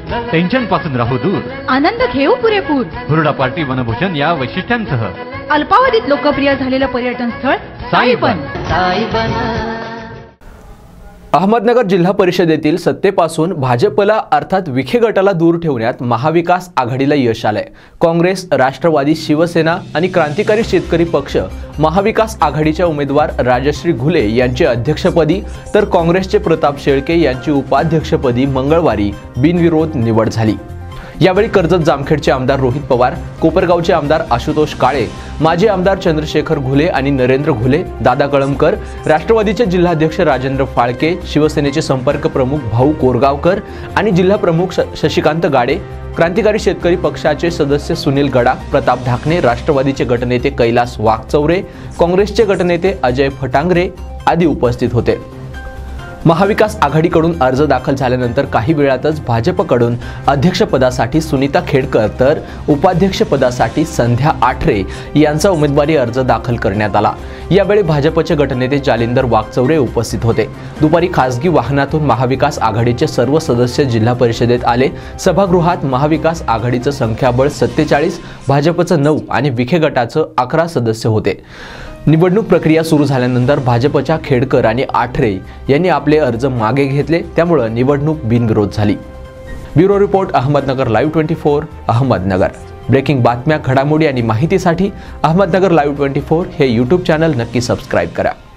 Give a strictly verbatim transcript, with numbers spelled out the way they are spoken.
Tension पासून राहू दूर, आनंद घेऊ पुरेपूर। हुरडा पार्टी वनभूषण या वैशिष्ट्यांसह अल्पावधीत लोकप्रिय झालेलं पर्यटन स्थळ साईबन। अहमदनगर जिल्हा परिषदेतील सत्तेपासून भाजपला अर्थात विखे गटाला दूर ठेवण्यात महाविकास आघाडीला यश आलंय। काँग्रेस, राष्ट्रवादी, शिवसेना आणि क्रांतिकारी शेतकरी पक्ष महाविकास आघाडीच्या उमेदवार राजश्री घुले यांची अध्यक्षपदी तर काँग्रेसचे प्रताप शेळके यांची उपाध्यक्षपदी मंगळवारी बिनविरोध निवड झाली। यावेळी कर्जत जामखेडचे आमदार रोहित पवार, कोपरगावचे आमदार आशुतोष काळे, माजी आमदार चंद्रशेखर घुले आणि नरेंद्र घुले, दादा कळमकर, राष्ट्रवादीचे जिल्हाध्यक्ष राजेंद्र फाळके, शिवसेनेचे संपर्क प्रमुख भाऊ कोरगावकर आणि जिल्हा प्रमुख शशिकांत गाडे, क्रांतिकारी शेतकरी पक्षाचे सदस्य सुनील गडा, प्रताप ढाकणे, राष्ट्रवादीचे गटनेते कैलास वाघचौरे, काँग्रेसचे गटनेते अजय फटांगरे आदी उपस्थित होते। महाविकास आघाडीकडून अर्ज दाखल झाल्यानंतर काही वेळातच भाजपकडून अध्यक्षपदासाठी सुनीता खेडकर तर उपाध्यक्षपदासाठी संध्या आठरे यांचा उमेदवारी अर्ज दाखल करण्यात आला। यावेळी भाजपचे गटनेते जालिंदर वाघचौरे उपस्थित होते। दुपारी खासगी वाहनातून महाविकास आघाडीचे सर्व सदस्य जिल्हा परिषदेत आले। सभागृहात महाविकास आघाडीचं संख्याबळ सत्तेचाळीस, भाजपचं नऊ आणि विखे गटाचं अकरा सदस्य होते। निवडणूक प्रक्रिया सुरू झाल्यानंतर भाजपच्या खेडकर आणि आठरे यांनी आपले अर्ज मागे घेतले, त्यामुळे निवडणूक बिनविरोध झाली। Bureau report Ahmednagar live twenty four Ahmednagar. Breaking बातम्या, घडामोडी आणि माहितीसाठी अहमदनगर लाईव्ह ट्वेंटी फोर हे यूट्यूब चॅनल नक्की सबस्क्राईब करा।